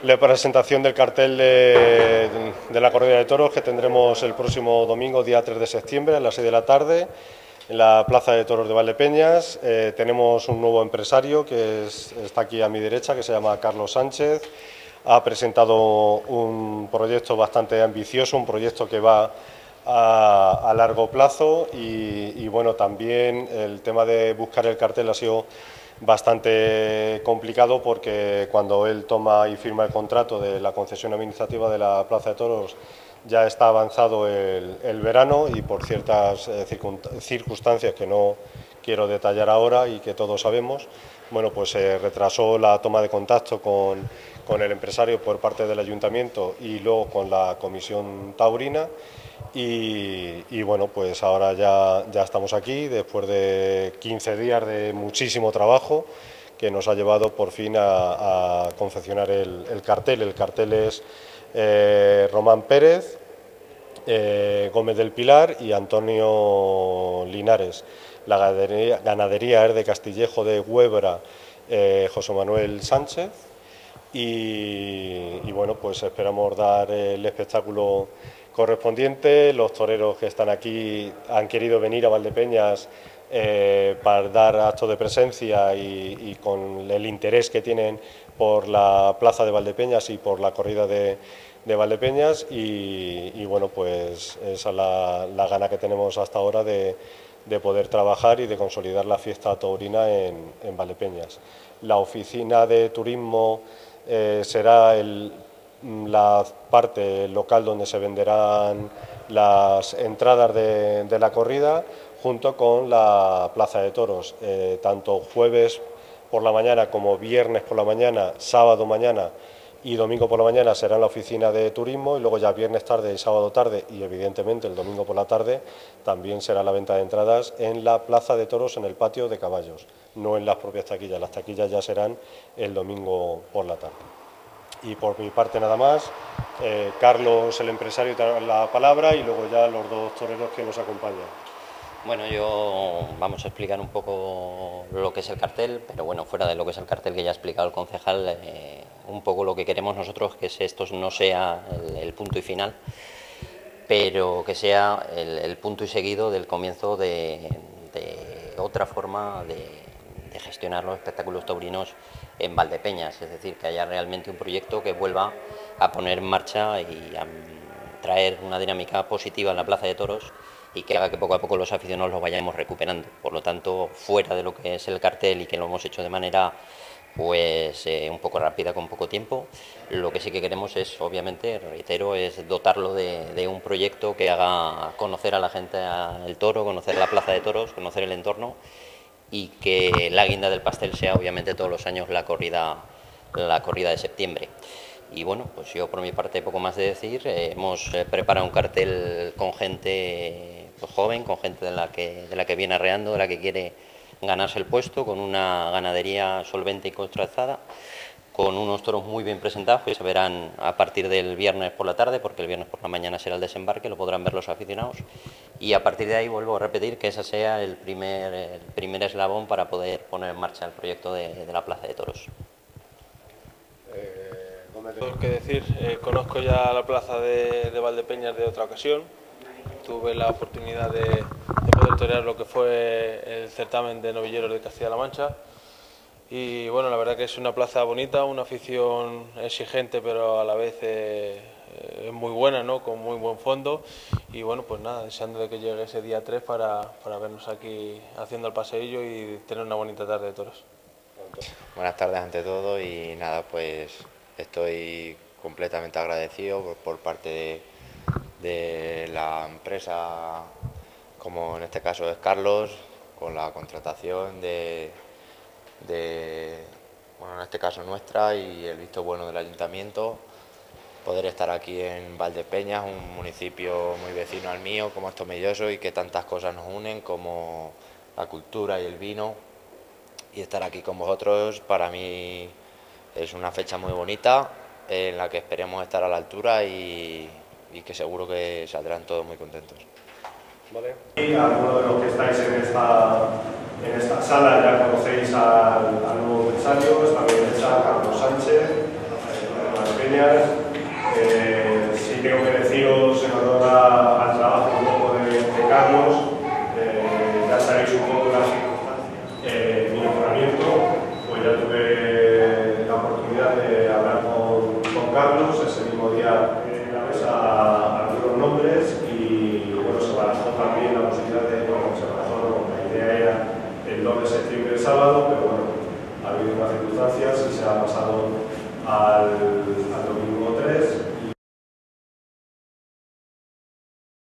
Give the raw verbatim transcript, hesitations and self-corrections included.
la presentación del cartel de, de la corrida de toros que tendremos el próximo domingo, día tres de septiembre, a las seis de la tarde, en la Plaza de Toros de Valdepeñas. Eh, tenemos un nuevo empresario que es, está aquí a mi derecha, que se llama Carlos Sánchez. Ha presentado un proyecto bastante ambicioso, un proyecto que va a, a largo plazo y, y bueno, también el tema de buscar el cartel ha sido bastante complicado porque cuando él toma y firma el contrato de la concesión administrativa de la Plaza de Toros ya está avanzado el, el verano y por ciertas eh, circunstancias que no quiero detallar ahora y que todos sabemos, bueno, pues se retrasó la toma de contacto con, con el empresario por parte del ayuntamiento y luego con la comisión taurina. Y, y bueno, pues ahora ya, ya estamos aquí, después de quince días de muchísimo trabajo, que nos ha llevado por fin a, a confeccionar el, el cartel. El cartel es eh, Román Pérez, eh, Gómez del Pilar y Antonio Linares. La ganadería, ganadería es de Castillejo de Huebra, eh, José Manuel Sánchez. Y, y bueno, pues esperamos dar el espectáculo correspondiente. Los toreros que están aquí han querido venir a Valdepeñas eh, para dar actos de presencia y, y con el interés que tienen por la plaza de Valdepeñas y por la corrida de, de Valdepeñas y, y bueno, pues esa es la, la gana que tenemos hasta ahora de, de poder trabajar y de consolidar la fiesta taurina en, en Valdepeñas. La oficina de turismo eh, será el la parte local donde se venderán las entradas de, de la corrida junto con la plaza de toros, eh, tanto jueves por la mañana como viernes por la mañana, sábado mañana y domingo por la mañana será en la oficina de turismo y luego ya viernes tarde y sábado tarde y evidentemente el domingo por la tarde también será la venta de entradas en la plaza de toros en el patio de caballos, no en las propias taquillas, las taquillas ya serán el domingo por la tarde. Y por mi parte nada más, eh, Carlos, el empresario, te da la palabra y luego ya los dos toreros que nos acompañan. Bueno, yo vamos a explicar un poco lo que es el cartel, pero bueno, fuera de lo que es el cartel que ya ha explicado el concejal, eh, un poco lo que queremos nosotros, que esto no sea el, el punto y final, pero que sea el, el punto y seguido del comienzo de, de otra forma de, de gestionar los espectáculos taurinos en Valdepeñas, es decir, que haya realmente un proyecto que vuelva a poner en marcha y a traer una dinámica positiva en la Plaza de Toros y que haga que poco a poco los aficionados lo vayamos recuperando. Por lo tanto, fuera de lo que es el cartel y que lo hemos hecho de manera pues eh, un poco rápida, con poco tiempo, lo que sí que queremos es, obviamente, reitero, es dotarlo de, de un proyecto que haga conocer a la gente el toro, conocer la Plaza de Toros, conocer el entorno y que la guinda del pastel sea obviamente todos los años la corrida, la corrida de septiembre. Y bueno, pues yo por mi parte poco más de decir, eh, hemos eh, preparado un cartel con gente pues, joven, con gente de la, que, de la que viene arreando, de la que quiere ganarse el puesto, con una ganadería solvente y contrastada, con unos toros muy bien presentados que se verán a partir del viernes por la tarde, porque el viernes por la mañana será el desembarque, lo podrán ver los aficionados, y a partir de ahí vuelvo a repetir que ese sea el primer, el primer eslabón para poder poner en marcha el proyecto de, de la Plaza de Toros. Eh, Tengo que decir, eh, conozco ya la plaza de, de Valdepeñas de otra ocasión, tuve la oportunidad de, de poder torear lo que fue el certamen de novilleros de Castilla-La Mancha. Y bueno, la verdad que es una plaza bonita, una afición exigente pero a la vez eh, es muy buena, ¿no? Con muy buen fondo y bueno, pues nada, deseándole que llegue ese día tres para, para vernos aquí haciendo el paseillo y tener una bonita tarde de toros. Buenas tardes ante todo y nada, pues estoy completamente agradecido por, por parte de, de la empresa, como en este caso es Carlos, con la contratación de de, bueno, en este caso nuestra y el visto bueno del ayuntamiento, poder estar aquí en Valdepeñas, un municipio muy vecino al mío, como es Tomelloso, y que tantas cosas nos unen como la cultura y el vino, y estar aquí con vosotros para mí es una fecha muy bonita en la que esperemos estar a la altura y, y que seguro que saldrán todos muy contentos. Vale. Y algunos de los que estáis en esta En esta sala ya conocéis al, al nuevo empresario, está a mi derecha Carlos Sánchez, Valdepeñas. Eh, sí tengo que deciros en honor a- al trabajo un poco de, de Carlos, eh, ya sabéis un poco las circunstancias. Eh, mi nombramiento, pues ya tuve la oportunidad de hablar con, con Carlos ese mismo día en la mesa, algunos nombres y bueno, se barajó también la posibilidad de, bueno, se barajó, no, la idea era el dos de septiembre, el sábado, pero bueno, ha habido unas circunstancias y se ha pasado al, al domingo tres.